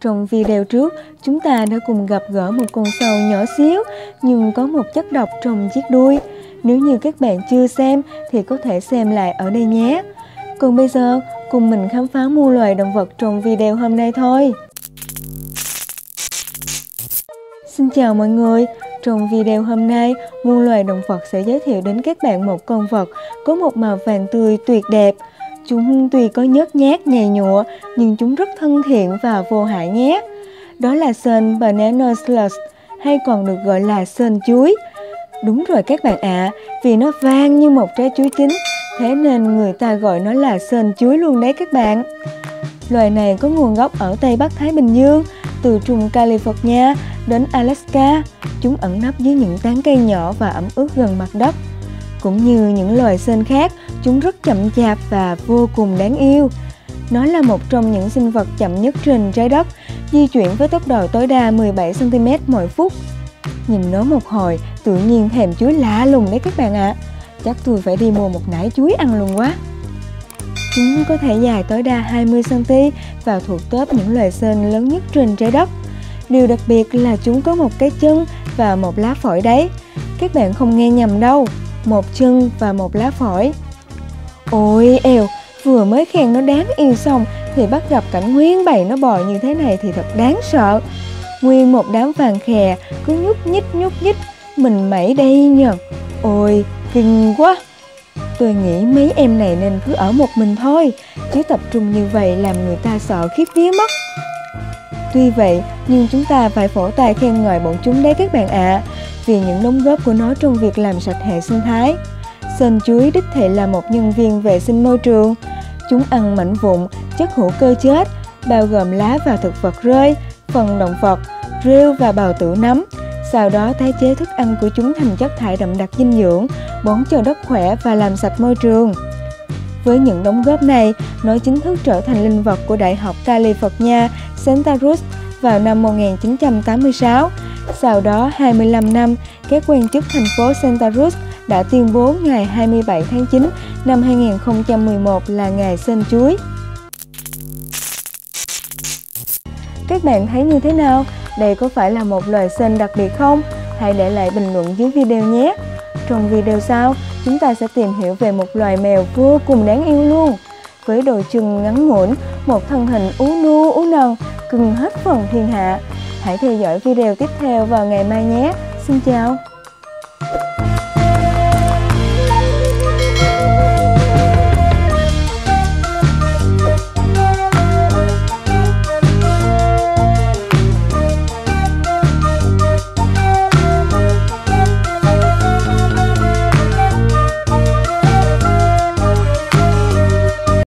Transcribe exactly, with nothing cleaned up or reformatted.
Trong video trước, chúng ta đã cùng gặp gỡ một con sâu nhỏ xíu nhưng có một chất độc trong chiếc đuôi. Nếu như các bạn chưa xem thì có thể xem lại ở đây nhé. Còn bây giờ, cùng mình khám phá muôn loài động vật trong video hôm nay thôi. Xin chào mọi người, trong video hôm nay, muôn loài động vật sẽ giới thiệu đến các bạn một con vật có một màu vàng tươi tuyệt đẹp. Chúng tuy có nhớt nhát nhầy nhụa nhưng chúng rất thân thiện và vô hại nhé. Đó là sên Banana Slush, hay còn được gọi là sên chuối. Đúng rồi các bạn ạ, à, vì nó vàng như một trái chuối chín, thế nên người ta gọi nó là sên chuối luôn đấy các bạn. Loài này có nguồn gốc ở Tây Bắc Thái Bình Dương, từ Trung California đến Alaska. Chúng ẩn nấp dưới những tán cây nhỏ và ẩm ướt gần mặt đất. Cũng như những loài sên khác, chúng rất chậm chạp và vô cùng đáng yêu. Nó là một trong những sinh vật chậm nhất trên trái đất, di chuyển với tốc độ tối đa mười bảy xăng ti mét mỗi phút. Nhìn nó một hồi, tự nhiên thèm chuối lạ lùng đấy các bạn ạ. À. Chắc tôi phải đi mua một nải chuối ăn luôn quá. Chúng có thể dài tối đa hai mươi xăng ti mét và thuộc top những loài sên lớn nhất trên trái đất. Điều đặc biệt là chúng có một cái chân và một lá phổi đấy. Các bạn không nghe nhầm đâu, một chân và một lá phổi. Ôi eo, vừa mới khen nó đáng yêu xong thì bắt gặp cảnh nguyên bầy nó bò như thế này thì thật đáng sợ. Nguyên một đám vàng khè cứ nhúc nhích nhúc nhích, mình mẩy đây nhờ. Ôi, kinh quá. Tôi nghĩ mấy em này nên cứ ở một mình thôi, chứ tập trung như vậy làm người ta sợ khiếp vía mất. Tuy vậy, nhưng chúng ta phải vỗ tay khen ngợi bọn chúng đấy các bạn ạ, à, vì những đóng góp của nó trong việc làm sạch hệ sinh thái. Sên chuối đích thị là một nhân viên vệ sinh môi trường. Chúng ăn mảnh vụn, chất hữu cơ chết, bao gồm lá và thực vật rơi, phần động vật, rêu và bào tử nấm. Sau đó tái chế thức ăn của chúng thành chất thải đậm đặc dinh dưỡng, bón cho đất khỏe và làm sạch môi trường. Với những đóng góp này, nó chính thức trở thành linh vật của Đại học California Santa Cruz vào năm một nghìn chín trăm tám mươi sáu. Sau đó hai mươi lăm năm, các quan chức thành phố Santa Cruz đã tuyên bố ngày hai mươi bảy tháng chín năm hai nghìn không trăm mười một là ngày sên chuối. Các bạn thấy như thế nào? Đây có phải là một loài sên đặc biệt không? Hãy để lại bình luận dưới video nhé! Trong video sau, chúng ta sẽ tìm hiểu về một loài mèo vô cùng đáng yêu luôn. Với đôi chân ngắn ngủn, một thân hình ú nu ú non, cưng hết phần thiên hạ. Hãy theo dõi video tiếp theo vào ngày mai nhé! Xin chào!